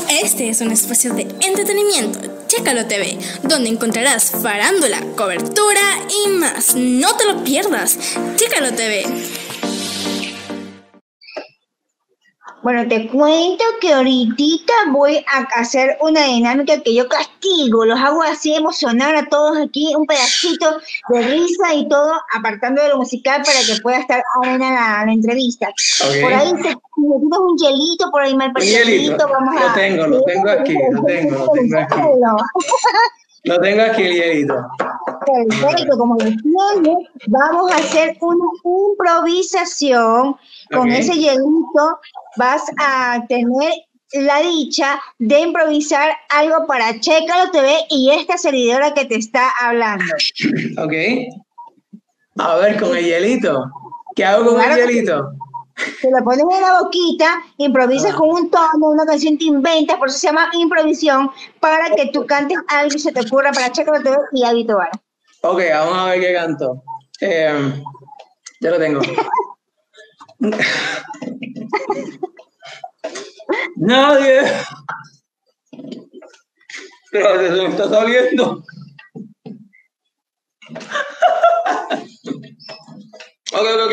Este es un espacio de entretenimiento, Chécalo TV, donde encontrarás farándula, cobertura y más. No te lo pierdas, Chécalo TV. Bueno, te cuento que ahorita voy a hacer una dinámica que yo castigo, los hago así emocionar a todos aquí, un pedacito de risa y todo, apartando de lo musical para que pueda estar amena la entrevista. Okay. Por ahí se tienes un hielito, por ahí mal Un hielito, vamos lo tengo aquí, Lo tengo aquí el hielito. Perfecto, como decía, vamos a hacer una improvisación. Con ese hielito vas a tener la dicha de improvisar algo para Chécalo TV y esta servidora que te está hablando. Ok. A ver, con el hielito. ¿Qué hago con el hielito? Te lo pones en la boquita, improvisas con un tono, una canción te inventas, por eso se llama improvisión, para que tú cantes algo y se te ocurra para Chécalo TV y habitual. Ok, vamos a ver qué canto. Ya lo tengo. Nadie. Pero se me está saliendo. Ok.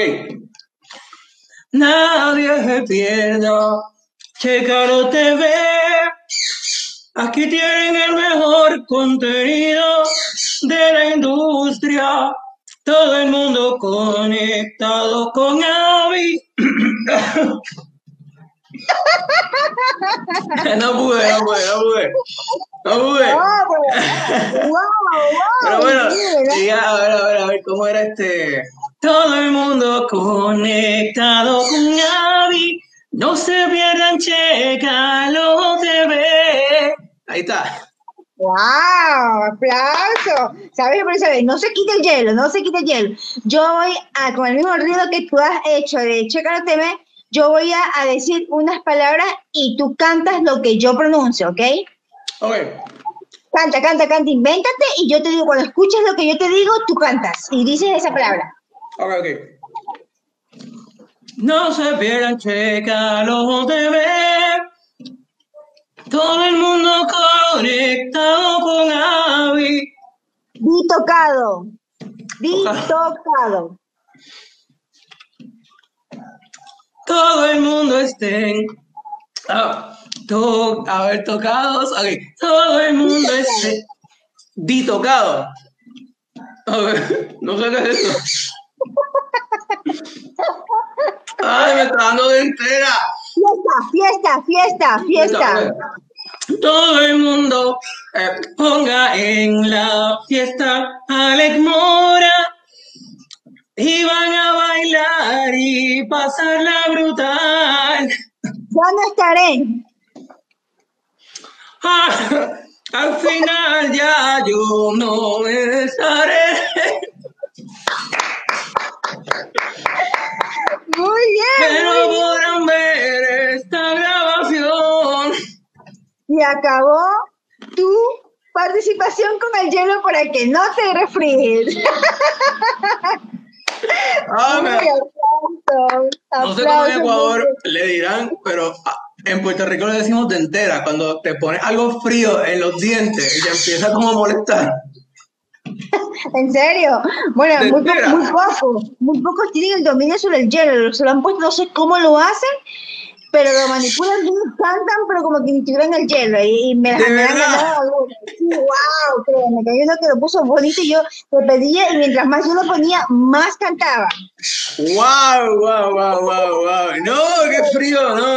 Nadie se pierda. Chécalo TV. Aquí tienen el mejor contenido de la industria. Todo el mundo conectado con Abby. No pude. Pero bueno, a ver, ¿cómo era este? Todo el mundo conectado con Abby. No se pierdan, Chécalo TV. Ahí está. ¡Wow! ¡Aplauso! ¿Sabes, profesor? No se quita el hielo, Yo voy a, con el mismo ruido que tú has hecho de Chécalo TV, yo voy a decir unas palabras y tú cantas lo que yo pronuncio, ¿ok? Ok. Canta, invéntate y yo te digo, cuando escuches lo que yo te digo, tú cantas y dices esa palabra. Ok. No se pierdan, Chécalo TV. Todo el mundo conectado con Abby. Tocado. Todo el mundo estén. Tocados. Okay. Todo el mundo esté. Tocado. A ver, no sé qué es eso. Ay, me está dando de entera. Fiesta. Todo el mundo ponga en la fiesta a Alex Mora y van a bailar y pasarla brutal. Ya no estaré. Al final ya yo no estaré. Muy bien. Pero podrán ver esta grabación. Y acabó tu participación con el hielo para que no te resfríes. No sé cómo en Ecuador le dirán, pero en Puerto Rico le decimos dentera, cuando te pones algo frío en los dientes y te empieza como a molestar. ¿En serio? Bueno, muy pocos tienen el dominio sobre el hielo, se lo han puesto, no sé cómo lo hacen, pero lo manipulan, cantan, pero como que ni tuvieran el hielo, y me han ganado. ¡Wow! Créeme, que hay uno que lo puso bonito y yo lo pedía, y mientras más yo lo ponía, más cantaba. ¡Wow! No, qué frío, no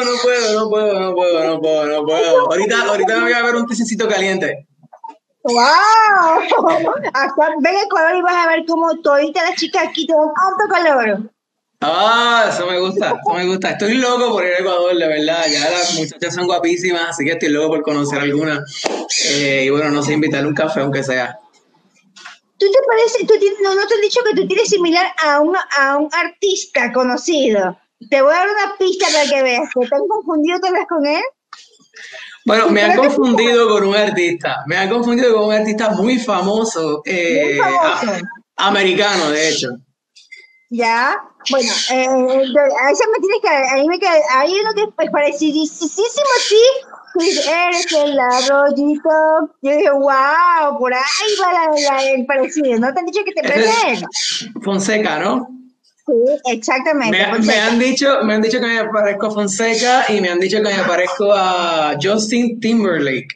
puedo. Ahorita me voy a ver un tececito caliente. ¡Wow! Hasta ven a Ecuador y vas a ver cómo todita las chicas aquí te dan harto calor. Eso me gusta. Estoy loco por ir a Ecuador, de verdad. Ya las muchachas son guapísimas, así que estoy loco por conocer alguna. Y bueno, no sé, invitarle un café, aunque sea. ¿Tú te pareces, no te han dicho que tú tienes similar a un artista conocido? Te voy a dar una pista para que veas. ¿Te han confundido tal vez con él? Bueno, me han confundido con un artista. Muy famoso. Americano, de hecho. Ya, bueno, a esa me tienes que, ahí uno que es parecidísimo, sí, eres el arroyito. Yo dije, wow, por ahí va el parecido. ¿No te han dicho que te parecen? Fonseca, ¿no? Sí, exactamente. Me han dicho que me parezco a Fonseca y me han dicho que me parezco a Justin Timberlake.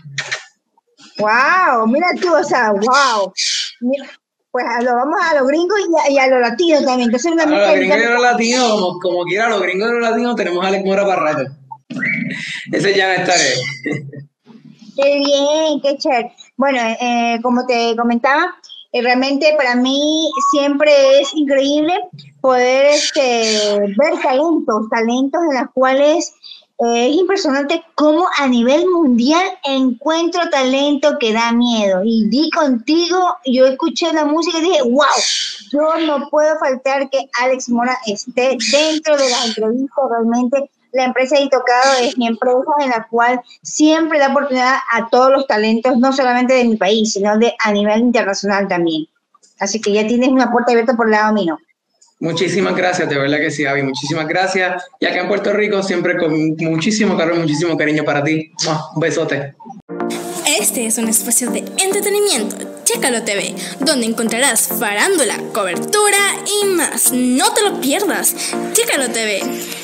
Wow, mira tú, o sea, wow. Mira, pues vamos a los gringos y a los latinos también. Entonces, a los gringos y a los latinos, como quiera, a los gringos y a los latinos tenemos a Alex Mora para rato. Ese ya me estaré. Qué bien, qué chévere. Bueno, como te comentaba, realmente para mí siempre es increíble poder ver talentos en los cuales es impresionante cómo a nivel mundial encuentro talento que da miedo. Y di contigo, yo escuché la música y dije, wow, yo no puedo faltar que Alex Mora esté dentro de las entrevistas. Realmente la empresa de Tocado es mi empresa en la cual siempre da oportunidad a todos los talentos, no solamente de mi país, sino a nivel internacional también. Así que ya tienes una puerta abierta por el lado mío. Muchísimas gracias, de verdad que sí, Gaby, muchísimas gracias. Y acá en Puerto Rico siempre con muchísimo calor, muchísimo cariño para ti. Un besote. Este es un espacio de entretenimiento, Chécalo TV, donde encontrarás farándula, cobertura y más. No te lo pierdas, Chécalo TV.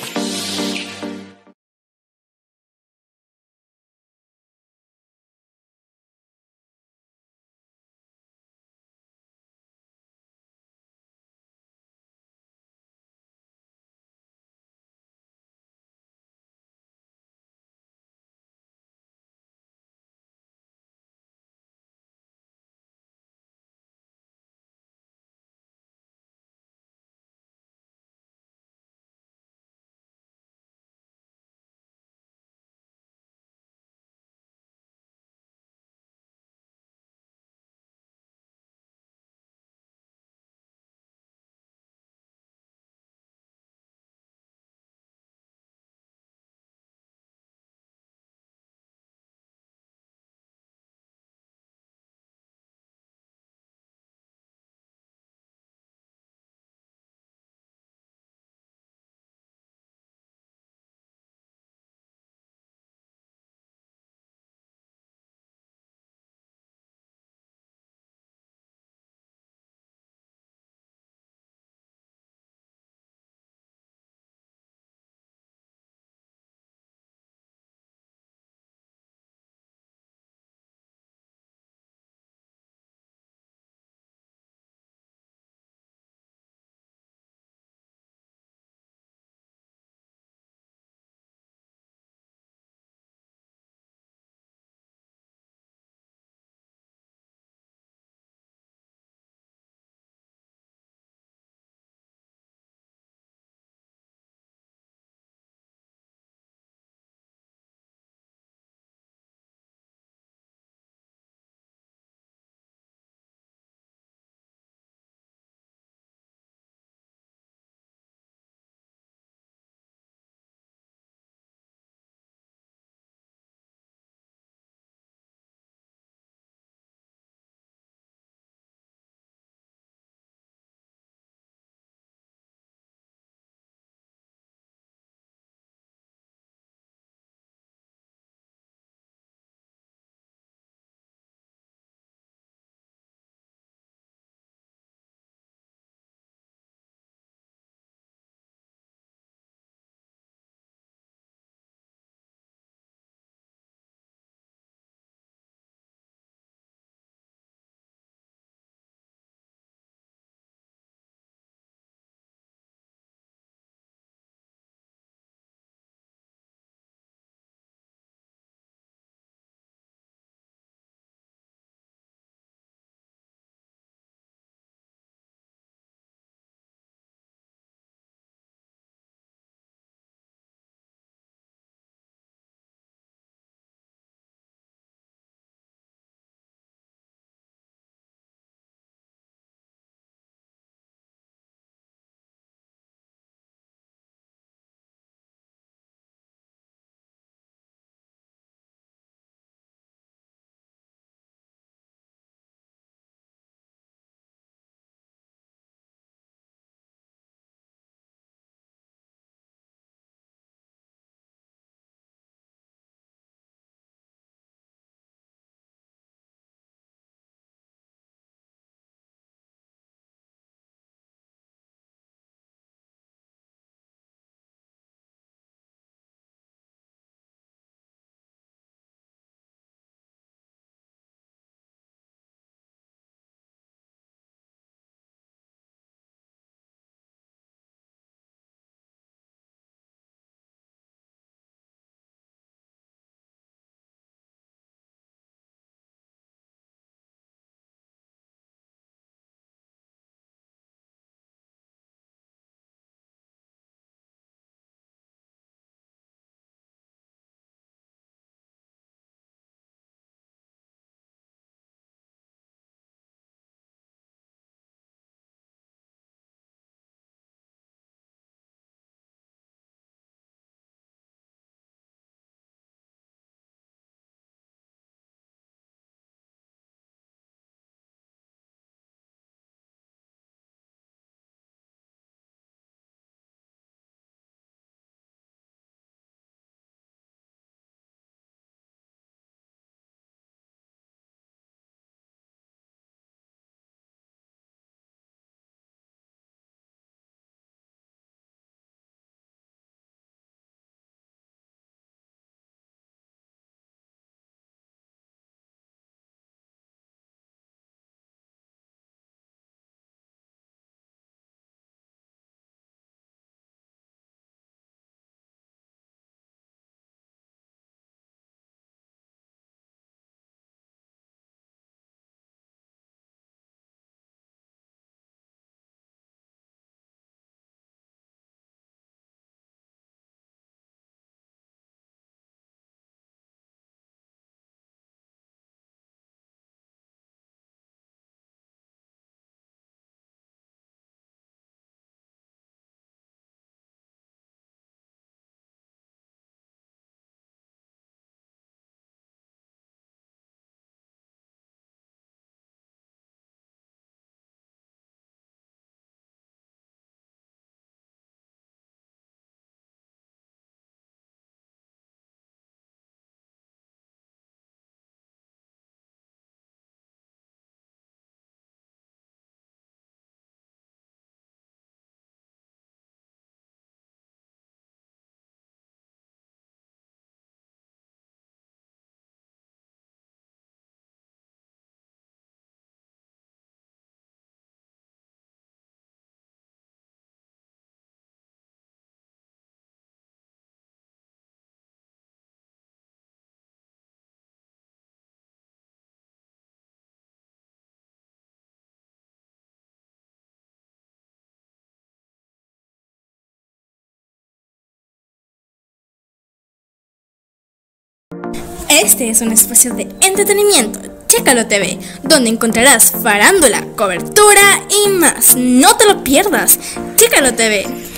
Este es un espacio de entretenimiento. Chécalo TV, donde encontrarás farándula, cobertura y más. No te lo pierdas. Chécalo TV.